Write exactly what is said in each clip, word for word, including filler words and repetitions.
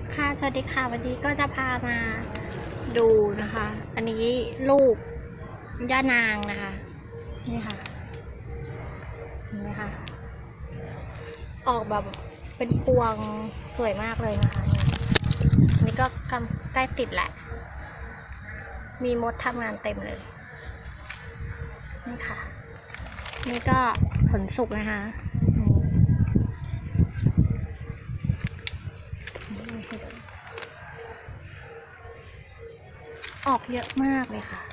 ค่ะสวัสดีค่ะวันนี้ก็จะพามาดูนะคะ อันนี้ลูกย่านางนะคะนี่ค่ะเห็นไหมคะออกแบบเป็นพวงสวยมากเลยนะคะนี่นี่ก็กำใกล้ติดแหละมีมดทำงานเต็มเลยนี่ค่ะนี่ก็ผลสุกนะคะออกเยอะมากเลยค่ะ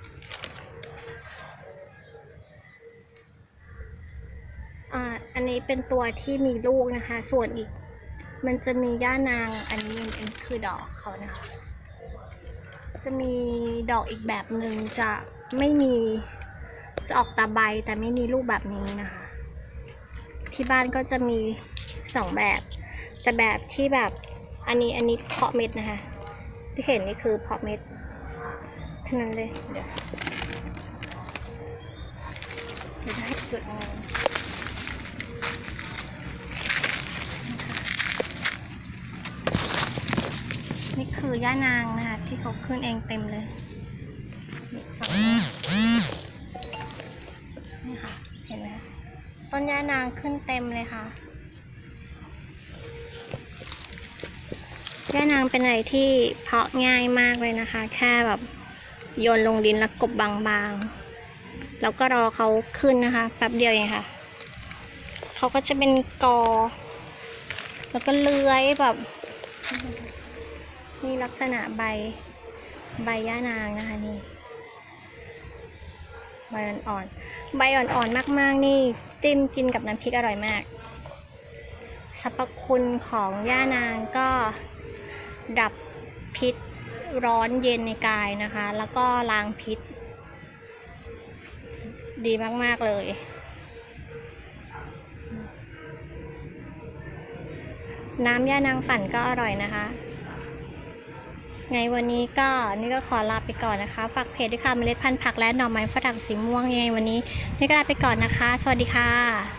อ่าอันนี้เป็นตัวที่มีลูกนะคะส่วนอีกมันจะมีย่านางอันนี้อันนี้คือดอกเขานะคะจะมีดอกอีกแบบหนึ่งจะไม่มีจะออกตาใบแต่ไม่มีลูกแบบนี้นะคะที่บ้านก็จะมีสองแบบแต่แบบที่แบบอันนี้อันนี้เพาะเม็ดนะคะที่เห็นนี่คือเพาะเม็ดเท่านั้นเลยเดี๋ยวเดี๋ยวให้จุดงงนี่คือย่านางนะคะที่เขาขึ้นเองเต็มเลยนี่ฝั่งนี้นี่ค่ะเห็นไหมต้นย่านางขึ้นเต็มเลยค่ะย่านางเป็นอะไรที่เพาะง่ายมากเลยนะคะแค่แบบโยนลงดินแล้วกบบางๆแล้วก็รอเขาขึ้นนะคะแป๊บเดียวเองค่ะเขาก็จะเป็นกอแล้วก็เลื้อยแบบนี่ลักษณะใบใบย่านางนะคะนี่ใบอ่อนๆใบอ่อนๆมากๆนี่จิ้มกินกับน้ำพริกอร่อยมากสรรพคุณของย่านางก็ดับพิษร้อนเย็นในกายนะคะแล้วก็ล้างพิษดีมากๆเลยน้ำย่านางปั่นก็อร่อยนะคะไงวันนี้ก็นี่ก็ขอลาไปก่อนนะคะฝากเพจด้วยค่ะเมล็ดพันธุ์ผักและหน่อไม้ฝรั่งสีม่วงยังไงวันนี้นี่ก็ลาไปก่อนนะคะสวัสดีค่ะ